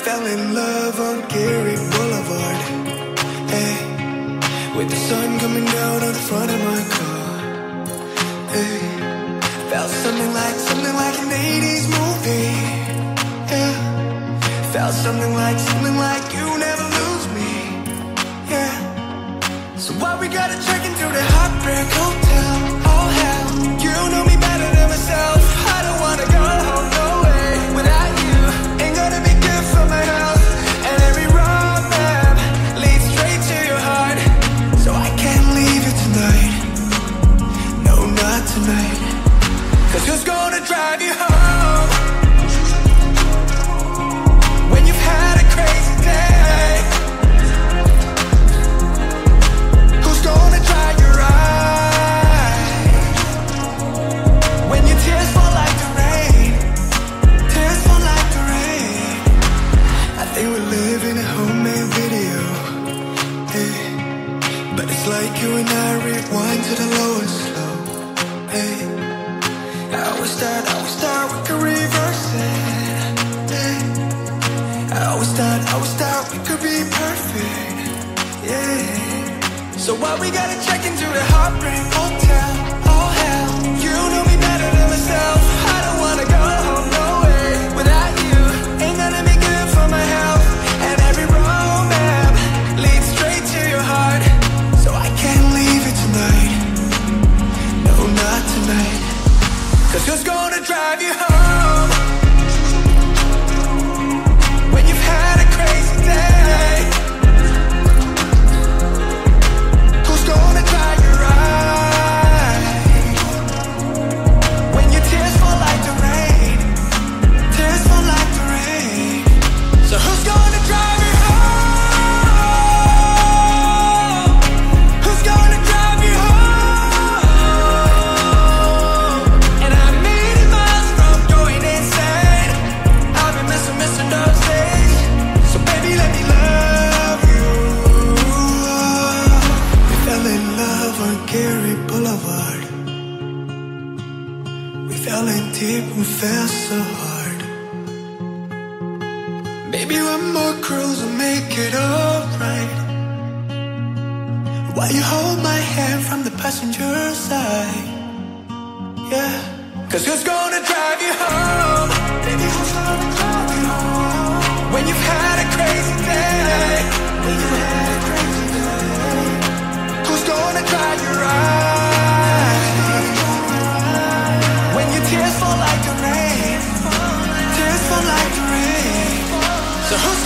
fell in love on Gary Boulevard. Hey, with the sun coming down on the front of my car. Hey, felt something like an 80s movie. Yeah, felt something like you never lose me. Yeah, so why we gotta check into the Heartbreak Hotel? Oh hell, you know me better than myself. I don't wanna go home, no way. Without you, ain't gonna be good for my health. And every wrong map leads straight to your heart. So I can't leave you tonight. No, not tonight. 'Cause who's gonna drive you home when you've had a crazy day? Who's gonna dry your eyes when your tears fall like the rain? Tears fall like the rain. I think we're living a homemade video, hey. But it's like you and I rewind to the lowest slow, hey. I always thought we could reverse it, hey. I always thought we could be perfect, yeah. So why we gotta check into the Heartbreak Hotel? Oh hell, you know me better than myself. I don't wanna go home, no way. Without you, ain't gonna be good for my health. And every road map leads straight to your heart. So I can't leave you tonight. No, not tonight. 'Cause who's gonna drive you home when you've had a crazy day? Who's gonna dry your eyes when your tears fall like the rain? Tears fall like the rain. So who's gonna drive you home? Who's gonna drive you home? And I'm 80 miles from going insane. I've been missing those days. So baby, let me love you. We fell in love on Gary Boulevard. We fell in deep and fell so hard. Maybe one more cruise will make it alright. While you hold my hand from the passenger side, yeah. 'Cause who's gonna drive you home? Baby, who's gonna drive you home when you've had a crazy day? When you've had a crazy day. Who's gonna dry your eyes when your tears fall like the rain? Tears fall like the rain. So who's